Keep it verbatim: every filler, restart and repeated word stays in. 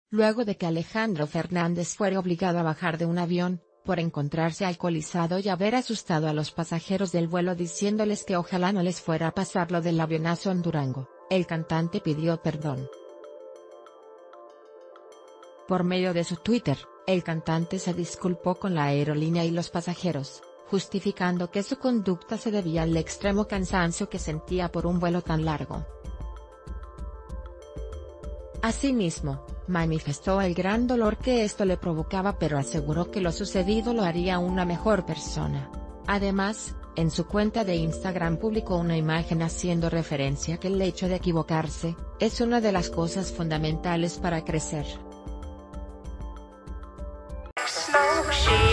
luego de que Alejandro Fernández fuera obligado a bajar de un avión, por encontrarse alcoholizado y haber asustado a los pasajeros del vuelo diciéndoles que ojalá no les fuera a pasar lo del avionazo en Durango. El cantante pidió perdón. Por medio de su Twitter, el cantante se disculpó con la aerolínea y los pasajeros, justificando que su conducta se debía al extremo cansancio que sentía por un vuelo tan largo. Asimismo, manifestó el gran dolor que esto le provocaba, pero aseguró que lo sucedido lo haría una mejor persona. Además, en su cuenta de Instagram publicó una imagen haciendo referencia a que el hecho de equivocarse es una de las cosas fundamentales para crecer. Smoke